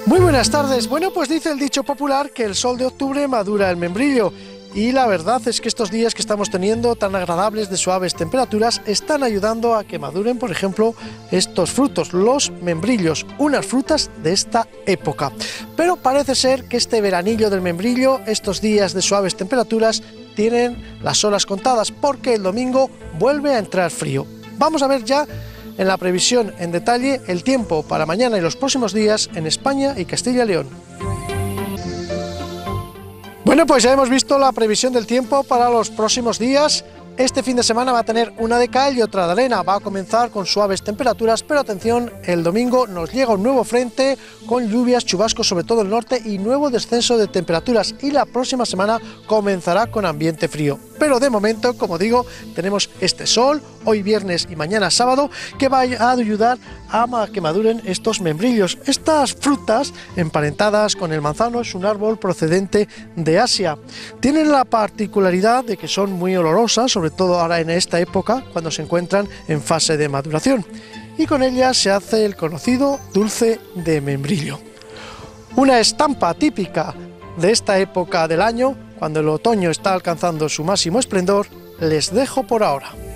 Muy buenas tardes. Bueno, pues dice el dicho popular que el sol de octubre madura el membrillo. Y la verdad es que estos días que estamos teniendo tan agradables de suaves temperaturas están ayudando a que maduren, por ejemplo, estos frutos, los membrillos, unas frutas de esta época. Pero parece ser que este veranillo del membrillo, estos días de suaves temperaturas, tienen las horas contadas porque el domingo vuelve a entrar frío. Vamos a ver ya en la previsión en detalle el tiempo para mañana y los próximos días en España y Castilla y León. Bueno, pues ya hemos visto la previsión del tiempo para los próximos días. Este fin de semana va a tener una de cal y otra de arena. Va a comenzar con suaves temperaturas, pero atención, el domingo nos llega un nuevo frente con lluvias, chubascos sobre todo el norte y nuevo descenso de temperaturas. Y la próxima semana comenzará con ambiente frío. Pero de momento, como digo, tenemos este sol, hoy viernes y mañana sábado, que va a ayudar a que maduren estos membrillos. Estas frutas, emparentadas con el manzano, es un árbol procedente de Asia. Tienen la particularidad de que son muy olorosas, sobre todo ahora en esta época, cuando se encuentran en fase de maduración. Y con ellas se hace el conocido dulce de membrillo. Una estampa típica de esta época del año, cuando el otoño está alcanzando su máximo esplendor, les dejo por ahora.